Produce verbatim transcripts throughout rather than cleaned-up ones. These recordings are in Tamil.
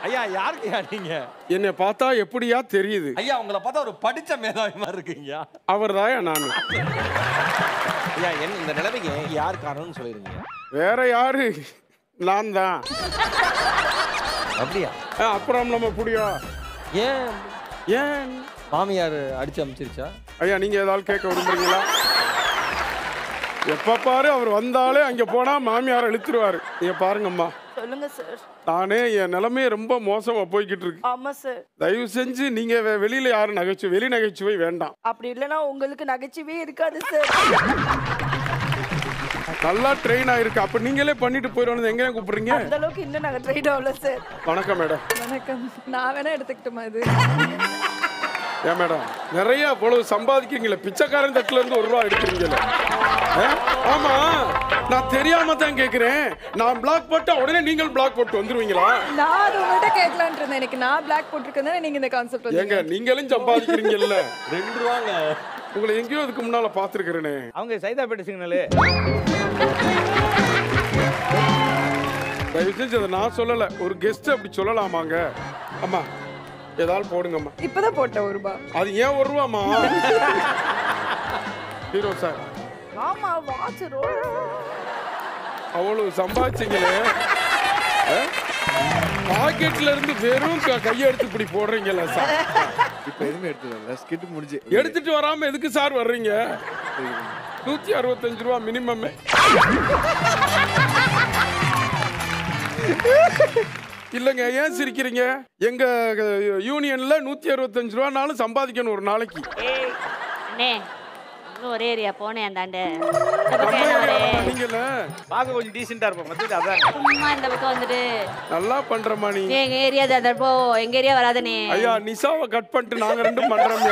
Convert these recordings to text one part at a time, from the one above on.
ஐயா யாருக்குயா நீங்க? என்னை பார்த்தா எப்படியா தெரியுது? ஐயா உங்களை பார்த்தா ஒரு படிச்ச மேதாவி மாதிரி இருக்கீங்க. அவர் தாயா நான். ஐயா என்ன இந்த நிலைமைக்கு யார் காரணம்னு சொல்லிருங்க. வேற யாரு? நான் தான். அப்படியா? அப்புறம் நம்ம புடியா? ஏன் ஏன் மாமியார் அடிச்சு அமைச்சிருச்சா? ஐயா நீங்க ஏதாவது கேட்க விரும்புறீங்களா? எப்ப பாரு அவர் வந்தாலே அங்க போனா மாமியார் இழுத்துருவாரு. நீங்க பாருங்கம்மா. சொல்லுங்க சார். நானே என் நிலைமையே ரொம்ப மோசமா போய்கிட்டு இருக்கு. ஆமா சார். தயவு செஞ்சு நீங்க வெளியில யாரும் நகைச்சுவை வெளி நகைச்சுவை வேண்டாம். அப்படி இல்லைன்னா உங்களுக்கு நகைச்சுவே இருக்காது சார். நல்லா ட்ரெயின் ஆயிருக்கு. அப்ப நீங்களே பண்ணிட்டு போயிடணும். எங்க கூப்பிடுறீங்க? அந்த அளவுக்கு இன்னும் நாங்க ட்ரெயின் ஆகல சார். வணக்கம் மேடம். வணக்கம். நான் வேணா எடுத்துக்கிட்டோமா இது? ஏன் மேடம் நிறைய அவ்வளவு சம்பாதிக்கிறீங்களே, பிச்சைக்காரன் தட்டுல இருந்து ஒரு ரூபா எடுக்கிறீங்களே. ஆமா நான் தெரியாம தான் கேக்குறேன். நான் பிளாக் போட்டா உடனே நீங்கள் பிளாக் போட்டு வந்துருவீங்களா? நான் உங்கள்கிட்ட கேட்கலான் இருந்தேன். எனக்கு நான் பிளாக் போட்டிருக்கேன். நீங்க இந்த கான்செப்ட் ஏங்க நீங்களும் சம்பாதிக்கிறீங்கல்ல. ரெண்டு ரூபாங்க. உங்களை எங்கேயோ இதுக்கு முன்னால பாத்துருக்கிறேனே. அவங்க சைதாப்பேட்டை சிக்னலு. தயவு செஞ்சு அதை நான் சொல்லல, ஒரு கெஸ்ட் அப்படி சொல்லலாமாங்க? அம்மா ஏதாவது போடுங்கம்மா. இப்பதான் போட்டேன் ஒரு ரூபா. அது ஏன் ஒரு ரூபாமா? Hero sir. ஆமா வாட்ச் ரோல். அவ்வளவு சம்பாதிச்சீங்களே, பாக்கெட்ல இருந்து வெறும் கையை எடுத்து இப்படி போடுறீங்கல்ல சார். இப்ப எதுவுமே எடுத்துக்கல, ஸ்கிட் முடிஞ்சு எடுத்துட்டு வராம எதுக்கு சார் வர்றீங்க? நூத்தி அறுபத்தஞ்சு ரூபா மினிமம். இல்லங்க ஏன் சிரிக்கிறீங்க? எங்க யூனியன்ல நூத்தி அறுபத்தஞ்சு ரூபானாலும் சம்பாதிக்கணும் ஒரு நாளைக்கு. ஒரே ஏரியா போனேன் அந்தாண்ட. நீங்கல பாக்க கொஞ்சம் டீசென்ட்டா இருப்போம். மத்தது அதான். சும்மா இந்த பக்கம் வந்துட்டு நல்லா பண்றமா நீ. எங்க ஏரியா தான் போ, எங்க ஏரியா வராதனே. ஐயா நிசாவை கட் பண்ணிட்டு நாங்க ரெண்டும் பண்றோம்.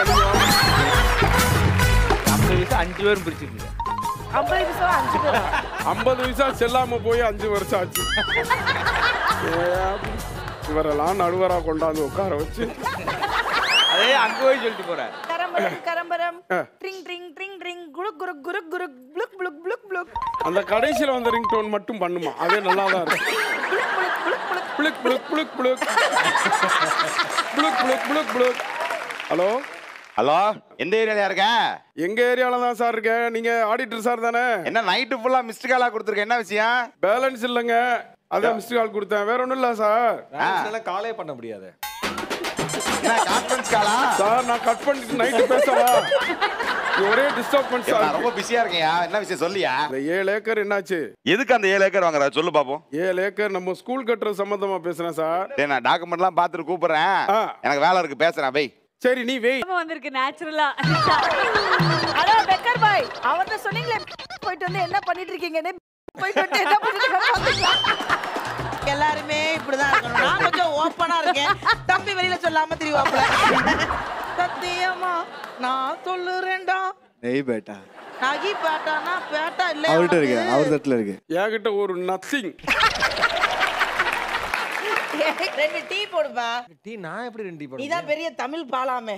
ஐம்பது வயசு அஞ்சு பேரும் பிரிச்சிருக்கீங்க. ஐம்பது வயசா அஞ்சு பேரா? ஐம்பது வயசா செல்லாம போய் அஞ்சு வருஷம் ஆச்சு. இவரெல்லாம் நடுவரா கொண்டாந்து உட்கார வச்சு அதே அங்க போய் சொல்லிட்டு போறேன். கரம்பரம் கரம்பரம் ட்ரிங் ட்ரிங் ட்ரிங் ட்ரிங் குலுக் குலுக் குலுக் குலுக் ப்ளுக் ப்ளுக் ப்ளுக் ப்ளுக். அந்த கடைசியில வந்த ரிங் டோன் மட்டும் பண்ணுமா, அதே நல்லா தான் இருக்கு. ப்ளுக் ப்ளுக் ப்ளுக் ப்ளுக் ப்ளுக் ப்ளுக் ப்ளுக் ப்ளுக். ஹலோ ஹலோ, எந்த ஏரியால இருக்க? எங்க ஏரியால தான் சார் இருக்கேன். நீங்க ஆடிட்டர் சார் தானே? என்ன நைட்டு ஃபுல்லா மிஸ்ட் காலா கொடுத்துருக்க, என்ன விஷயம்? பேலன்ஸ் இல்லங்க, அதான் மிஸ்ட் கால் கொடுத்தேன். வேற ஒண்ணும் இல்ல சார். காலே பண்ண முடியாது. என்ன கான்ஃபரன்ஸ் காலா? சார் நான் கட் பண்ணிட்டு நைட்டு பேசவா? ஒரே டிஸ்டர்பன்ஸ் சார். நான் ரொம்ப பிஸியா இருக்கேன்யா. என்ன விஷயம் சொல்லியா? இந்த ஏழு ஏக்கர் என்னாச்சு? எதுக்கு அந்த ஏழு ஏக்கர் வாங்குற சொல்லு பாப்போம். ஏழு ஏக்கர் நம்ம ஸ்கூல் கட்டுற சம்பந்தமா பேசுறேன் சார். டேய் நான் டாக்குமெண்ட்லாம் பார்த்துட்டு கூப்பிடுறேன். எனக்கு வேலை இருக்கு, பேசுறேன் பை. சரி நீ வெய். வந்திருக்கு நேச்சுரலா. ஹலோ பெக்கர் பாய், அவர்ட்ட சொன்னீங்களே போயிட்டு வந்து என்ன பண்ணிட்டு இருக்கீங்கன்னு. போயிட்டு வந்து என்ன பண்ணிட்டு இருக்கீங்க? எல்லாருமே இப்படிதான் இருக்கணும். நான் கொஞ்சம் ஓப்பனா இருக்கேன். தம்பி வெளியில சொல்லாம திரிவாப்ல. சத்தியமா நான் சொல்லுறேன்டா. நெய் பேட்டா. நகி பேட்டானா பேட்டா இல்ல. அவர்ட்ட இருக்கு, அவர் தட்டுல இருக்கு. என்கிட்ட ஒரு நத்திங். ரெண்டு டீ போடுப்பா. டீ நான் எப்படி ரெண்டு டீ போடுறேன்? நீதான் பெரிய தமிழ் பாலாமே.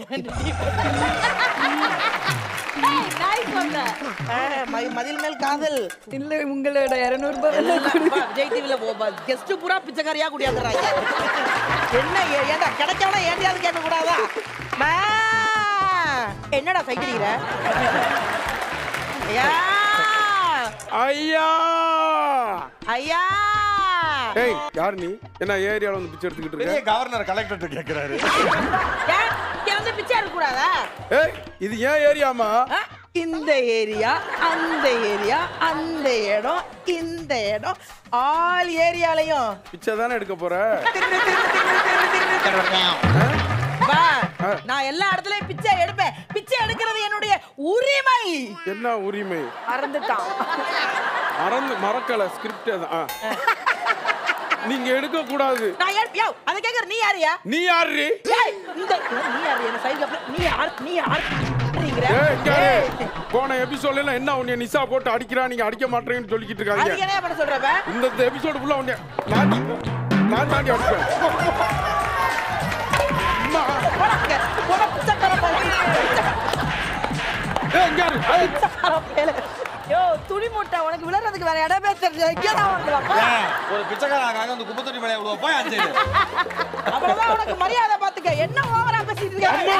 மதில் மேல் காதல் இல்ல உங்களோட இருநூறு ரூபாய் விஜய் டிவில கெஸ்ட் பூரா பிச்சைக்காரியா குடியாக்குறாங்க. என்ன ஏண்டா கிடைச்சவனா ஏண்டியாவது கேட்க கூடாதா? என்னடா சைக்கிளிக்கிற? ஐயா ஐயா ஐயா. ஏய் யார் நீ? என்ன ஏரியால வந்து பிச்சை எடுத்துக்கிட்டு இருக்க? பெரிய கவர்னர் கலெக்டர் கேக்குறாரு. ஏன் வந்து பிச்சை எடுக்க கூடாதா? ஏய் இது ஏன் ஏரியாமா? இந்த ஏரியா, அந்த ஏரியா, அந்த இடம், இந்த இடம், ஆல் ஏரியாலையும் பிச்சை தானே எடுக்க போற? நான் எல்லா இடத்துலயும் பிச்சை எடுப்பேன். பிச்சை எடுக்கிறது என்னுடைய உரிமை. என்ன உரிமை? மறந்துட்டான். மறந்து மறக்கல ஸ்கிரிப்ட் அதான். நீங்க எடுக்க கூடாது. நான் யோ அத கேக்குற நீ யாரியா? நீ யாரு? ஏய் இந்த நீ யாரு? என்ன சைடுல நீ யார்? நீ யார்? நீங்கற ஏய் போன எபிசோட்ல என்ன உன்னை நிசா போட்டு அடிக்குறா, நீங்க அடிக்க மாட்டறீங்கன்னு சொல்லிக்கிட்டு இருக்காங்க. அது என்ன பண்ண சொல்றப்ப? இந்த எபிசோட் ஃபுல்லா உன்னை நான் நான் தாண்டி அடிப்பேன். அம்மா போடங்க போட பிச்சைக்கார பாரு. ஏய் இங்க இரு. யோ துணி முட்டை உனக்கு விளையாடுறதுக்கு வேற இடமே தெரியல இங்கதான் வாங்குவாங்க ஒரு பிச்சைக்காரங்க வந்து குப்பை தொட்டி மேலே விடுவா போய் அஞ்சு அவ்வளவுதான் உனக்கு மரியாதை பாத்துக்க என்ன ஓவரா பேசிட்டு இருக்க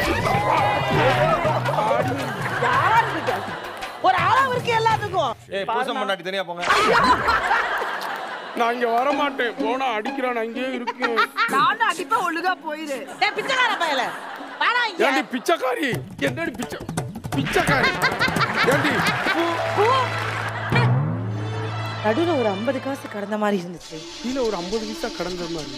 யாரா இருக்க ஒரு அளவு இருக்கு எல்லாத்துக்கும் ஏய் பூசம் பண்ணாட்டி தனியா போங்க நான் இங்க வர மாட்டேன் போனா அடிக்கிறான் அங்கேயே இருக்கேன் நானும் அடிப்பா ஒழுங்கா போயிரு டேய் பிச்சைக்கார பயல வாடா இங்க ஏண்டி பிச்சைக்காரி என்னடி பிச்சை பிச்சைக்காரி ஏண்டி நடுவுல ஒரு ஐம்பது காசு கடந்த மாதிரி இருந்துச்சு கீழே ஒரு ஐம்பது பைசா கடந்த மாதிரி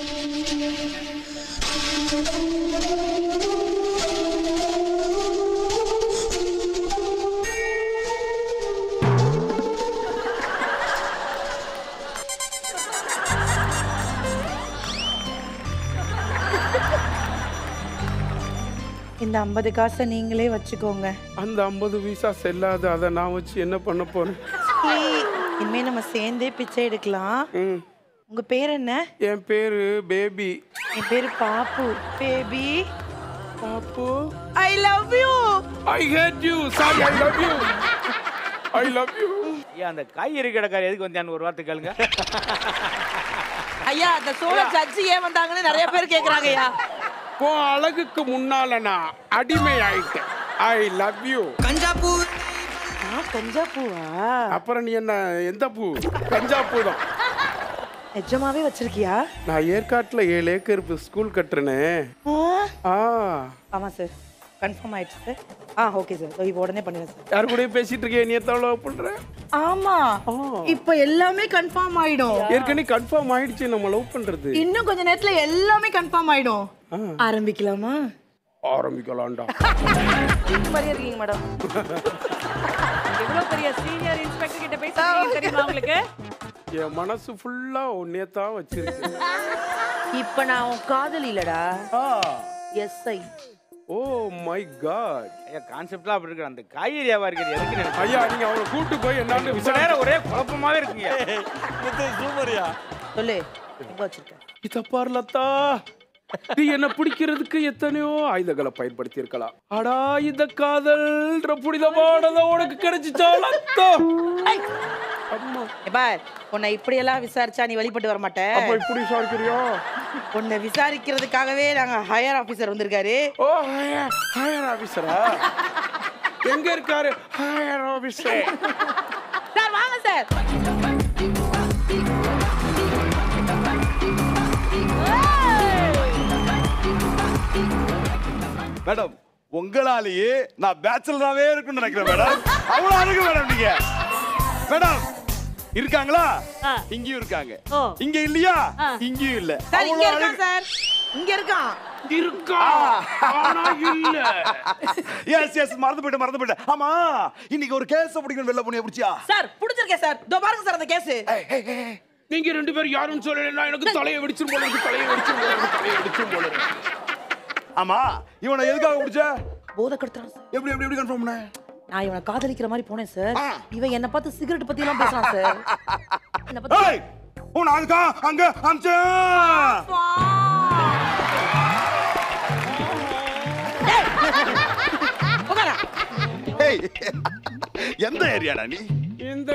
இந்த ஐம்பது காசை நீங்களே வச்சுக்கோங்க. அந்த ஐம்பது பைசா செல்லாது, அதை நான் வச்சு என்ன பண்ண போறேன்? இனிமே நம்ம சேர்ந்தே பிச்சை எடுக்கலாம். உங்க பேர் என்ன? என் பேரு பேபி. என் பேரு பாப்பு. பேபி பாப்பு, I love you. I hate you. Sorry, I love you. I love you. ஐயா அந்த காய்கறி கடைக்கார எதுக்கு வந்தான்னு ஒரு வார்த்தை கேளுங்க. ஐயா அந்த சோழ சச்சி ஏன் வந்தாங்கன்னு நிறைய பேர் கேக்குறாங்க ஐயா. போ, அழகுக்கு முன்னால நான் அடிமை ஆயிட்டேன். ஐ லவ் யூ. கஞ்சா பூ. ஆ கஞ்சா பூவா? அப்புறம் நீ என்ன எந்த பூ? கஞ்சா பூ தான். நிஜமாவே வச்சிருக்கியா? நான் ஏற்காட்டுல ஏழு ஏக்கர் ஸ்கூல் கட்டுறேனே. ஆ ஆமா சார், கன்ஃபார்ம் ஆயிடுச்சு சார். ஆ ஓகே சார், இப்போ உடனே பண்ணிடுறேன் சார். யார் கூட பேசிட்டு இருக்கேன்? நீ எத்தனை லவ் பண்ற? ஆமா, இப்போ எல்லாமே கன்ஃபார்ம் ஆயிடும். ஏற்கனவே கன்ஃபார்ம் ஆயிடுச்சு நம்ம லவ் பண்றது. இன்னும் கொஞ்ச நேரத்துல எல்லாமே கன்ஃபார்ம் ஆயிடும். ஆரம்பிக்கலாமா? ஆரம்பிக்கலாம்டா. இந்த மாதிரி இருக்கீங்க மேடம். எவ்வளவு பெரிய சீனியர் இன்ஸ்பெக்டர் கிட்ட பேசுறீங்க தெரியுமா உங்களுக்கு? என் மனசு ஃபுல்லா உன்னையே தான் வச்சிருக்கு. இப்போ நான் உன் காதல் இல்லடா, எஸ்ஐ. Oh my God. ஐயா கான்செப்ட்லாம் அப்படி இருக்கு. அந்த காய்கறி வியாபாரி எதுக்கு நினைச்சு ஐயா நீங்க அவளை கூட்டு போய் என்னன்னு இவ்வளவு நேரம் ஒரே குழப்பமாவே இருக்குங்க. சூப்பர்யா. சொல்லு, எங்க வச்சிருக்க? இத பார்லத்தா, நீ என்ன பிடிக்கிறதுக்கு எத்தனையோ ஆயுதங்களை பயன்படுத்தி இருக்கலாம். அடா இந்த காதல்ன்ற புனிதமானத உனக்கு கிடைச்சிச்சா லத்தா? அம்மா பார், உன்னை இப்படி எல்லாம் விசாரிச்சா நீ வெளிப்பட்டு வர மாட்டே. அப்ப இப்படி விசாரிக்கிறியா? உன்னை விசாரிக்கிறதுக்காகவே நாங்க ஹையர் ஆபீசர் வந்திருக்காரு. ஓ ஹையர் ஹையர் ஆபீசரா? எங்க இருக்காரு ஹையர் ஆபீசர்? சார் வாங்க சார். மேடம், உங்களாலேயே நான் பேச்சலராவே இருக்குன்னு நினைக்கிறேன் மேடம். அவ்வளவு அழகு மேடம் நீங்க. மேடம் இருக்காங்களா? இங்கேயும் இருக்காங்க. இங்க இல்லையா? இங்கேயும் இல்ல. சார் இங்க இருக்கான் சார். இங்க இருக்கான். இருக்கா ஆனா இல்ல. எஸ் எஸ் மறந்து போயிட்டு மறந்து போயிட்டு. ஆமா, இன்னைக்கு ஒரு கேஸ் பிடிக்கணும். வெள்ள பொண்ணிய பிடிச்சியா? Sir புடிச்சிருக்கேன் sir. இதோ பாருங்க சார் அந்த கேஸ். நீங்க ரெண்டு பேரும் யாரும் சொல்லல. எனக்கு தலையை வெடிச்சிரும் போல இருக்கு. தலையை வெடிச்சிரும் போல இருக்கு. தலையை வெடிச்சிரும் போல இருக்கு. ஆமா, இவனை எதுக்காக பிடிச்ச? போதை கெடுத்துறான் சார். எப்படி எப்படி எப்படி கன்ஃபார்ம் பண்ண? நான் இவனை காதலிக்கிற மாதிரி போனேன் சார். இவன் என்ன பார்த்து சிகரெட் பத்தி எல்லாம் பேசுறான் சார். என்ன பத்தி? ஏய், உன் அதுக்கா அங்க அம்ச. ஏய், எந்த ஏரியாடா நீ? இந்த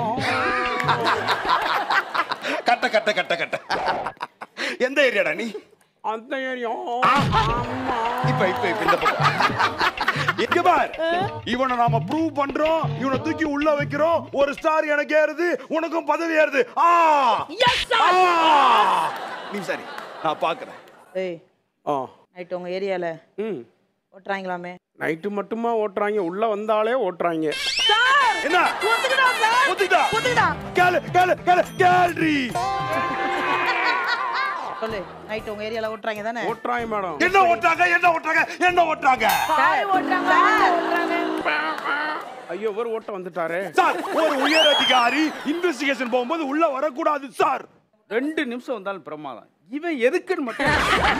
கட்ட கட்ட கட்ட கட்ட. எந்த ஏரியாடா நீ? அந்த ஏரியா. இப்ப இப்ப இப்ப இந்த இங்க பார், இவனை நாம ப்ரூவ் பண்றோம். இவனை தூக்கி உள்ள வைக்கிறோம். ஒரு ஸ்டார் எனக்கு ஏறுது, உனக்கும் பதவி ஏறுது. ஆ எஸ் சார். நீ சரி, நான் பாக்குறேன். ஏய், ஆ நைட் உங்க ஏரியால ம் ஓட்றாங்களாமே? நைட்டு மட்டுமா ஓட்டுறாங்க? உள்ள வந்தாலே ஓட்டுறாங்க. சார் என்ன ஒத்துக்கிட்டா சார்? ஒத்துக்கிட்டா? ஒத்துக்கிட்டா. கேளு கேளு கேளு கேள்றி. சொல்லு, நைட் உங்க ஏரியால ஓட்றாங்க தானே? ஓட்டுறாங்க மேடம். என்ன ஓட்டுறாங்க? என்ன ஓட்டுறாங்க? என்ன ஓட்டுறாங்க? சார் ஓட்றாங்க. ஐயோ, ஒரு ஓட்ட வந்துட்டாரே. சார், ஒரு உயர் அதிகாரி இன்வெஸ்டிகேஷன் போகும்போது உள்ள வரக்கூடாது சார். ரெண்டு நிமிஷம் வந்தாலும் பிரமாதம். இவன் எதுக்குன்னு மட்டும்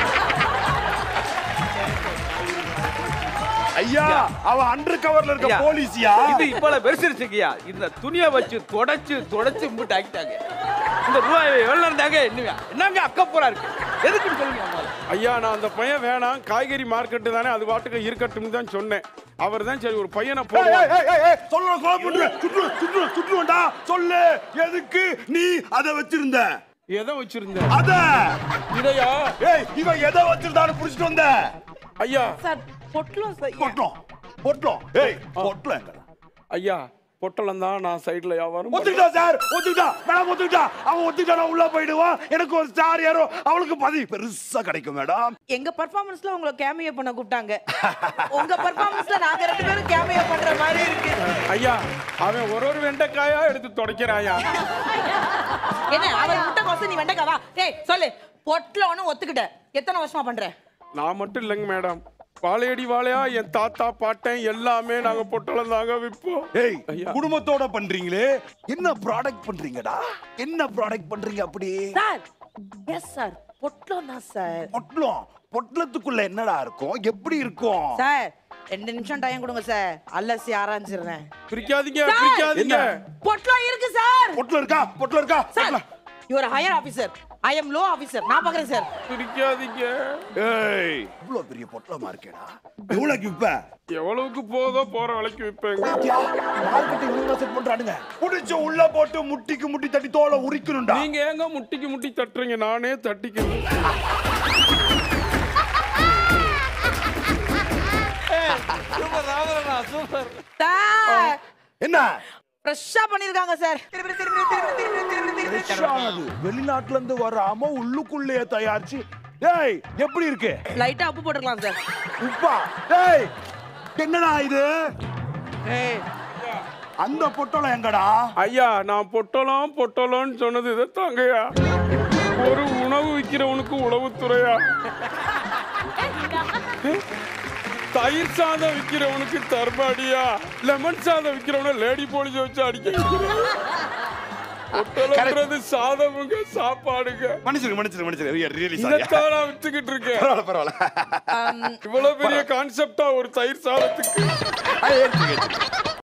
ஐயா, அவ அண்டர் கவர்ல இருக்க போலீஸ்யா. இது இப்பல பெருசிருச்சுங்கய்யா. இந்த துணியை வச்சு தொடச்சு தொடச்சு மூட்டு ஆக்கிட்டாங்க. இந்த ரூபாய் எவ்வளோ இருந்தாங்க என்னங்க என்னங்க அக்கப்பூரா இருக்கு எதுக்குன்னு சொல்லுங்க முதல்ல. ஐயா நான் அந்த பையன் வேணாம், காய்கறி மார்க்கெட்டு தானே, அது பாட்டுக்கு இருக்கட்டும் தான் சொன்னேன். அவர் தான் சரி ஒரு பையனை ஏய், போடுவார். ஏய், ஏய், ஏய், சொல்லுடா, கொலை பண்றேன். சுற்று, சுற்று, சுற்றுவேன்டா. சொல்லு, எதுக்கு நீ அதை வச்சிருந்த? எதை வச்சிருந்த? அத. இதையா? ஏய், இவன் எதை வச்சிருந்தான்னு புடிச்சிட்டு வந்த? ஐயா சார் பொட்டலம் சார் பொட்டலம், பொட்டலம். ஏய், பொட்டலம் எங்கடா? ஐயா பொட்டலம் தான், நான் சைடுல வியாபாரம். ஒத்துக்கிட்டா சார், ஒத்துக்கிட்டா. மேடம் ஒத்துக்கிட்டா. அவன் ஒத்துக்கிட்டா, நான் உள்ள போயிடுவான். எனக்கு ஒரு ஸ்டார் யாரோ அவளுக்கு பதவி பெருசா கிடைக்கும் மேடம். எங்க பெர்ஃபார்மன்ஸ்ல உங்களை கேமியோ பண்ண கூப்பிட்டாங்க. உங்க பெர்ஃபார்மன்ஸ்ல நாங்க ரெண்டு பேரும் கேமியோ பண்ற மாதிரி இருக்கு. ஐயா அவன் ஒரு ஒரு வெண்டைக்காயா எடுத்து துடைக்கிறாயா. என்ன அவர் முட்டை கோசம் நீ வெண்டைக்காவா? ஏய் சொல்லு, பொட்டலம்னு ஒத்துக்கிட்ட. எத்தனை வருஷமா பண்ற? நான் மட்டும் இல்லைங்க மேடம், வாழையடி வாழையா என் தாத்தா பாட்டன் எல்லாமே நாங்க பொட்டலம் தாங்க விற்போம். ஏய், ஐயா. குடும்பத்தோட பண்றீங்களே, என்ன ப்ராடக்ட் பண்றீங்கடா? என்ன ப்ராடக்ட் பண்றீங்க அப்படி? சார் எஸ் சார் பொட்டலம் தான் சார். பொட்டலம், பொட்டலத்துக்குள்ள என்னடா இருக்கும்? எப்படி இருக்கும்? சார் ரெண்டு நிமிஷம் டைம் கொடுங்க சார், அலசி ஆராய்ச்சிடுறேன். பிரிக்காதீங்க சார்! பிரிக்காதீங்க. பொட்டலம் இருக்கு சார். பொட்டலம் இருக்கா? பொட்டலம் இருக்கா? Sir your higher officer, I am low officer. நான் பாக்குறேன் சார். பிரிக்காதீங்க. ஏய், இவ்வளவு பெரிய பொட்டலமா இருக்கேடா. எவ்வளவுக்கு விப்ப? எவ்வளவுக்கு போதோ போற விலைக்கு விற்பேங்க. மார்க்கெட்டிங் இவங்க செட் பண்றானுங்க. புடிச்சு உள்ள போட்டு முட்டிக்கு முட்டி தட்டி தோலை உரிக்கணும்டா. நீங்க ஏங்க முட்டிக்கு முட்டி தட்டுறீங்க, நானே தட்டிக்கிறேன். சூப்பர் ராமரண்ணா, சூப்பர். சார் என்ன? ஃப்ரெஷ்ஷா பண்ணிருக்காங்க சார். ஃப்ரெஷ்ஷானது வெளிநாட்டுல இருந்து வராம உள்ளுக்குள்ளேயே தயாரிச்சு. டேய் எப்படி இருக்கு? லைட்டா உப்பு போட்டுக்கலாம் சார். உப்பா? டேய் என்னடா இது? ஏய் அந்த பொட்டலம் எங்கடா? ஐயா நான் பொட்டலம் பொட்டலம்னு சொன்னது இதை தாங்கய்யா. ஒரு உணவு விற்கிறவனுக்கு உளவுத்துறையா, தயிர் சாதம் விற்கிறவனுக்கு தர்பாடியா, லெமன் சாதம் விற்கிறவன லேடி போலீஸ் வச்சு அடிக்க பொட்டலம்ன்றது சாதமுங்க சாப்பாடுங்க. மன்னிச்சிருங்க மன்னிச்சிருங்க மன்னிச்சிருங்க. Really sorry. இதைத்தான் நான் வித்துக்கிட்டு இருக்கேன். பரவாயில்ல பரவாயில்ல. இவ்வளவு பெரிய கான்செப்டா ஒரு தயிர் சாதத்துக்கு. அது ஏத்துக்க, ஏத்துக்க.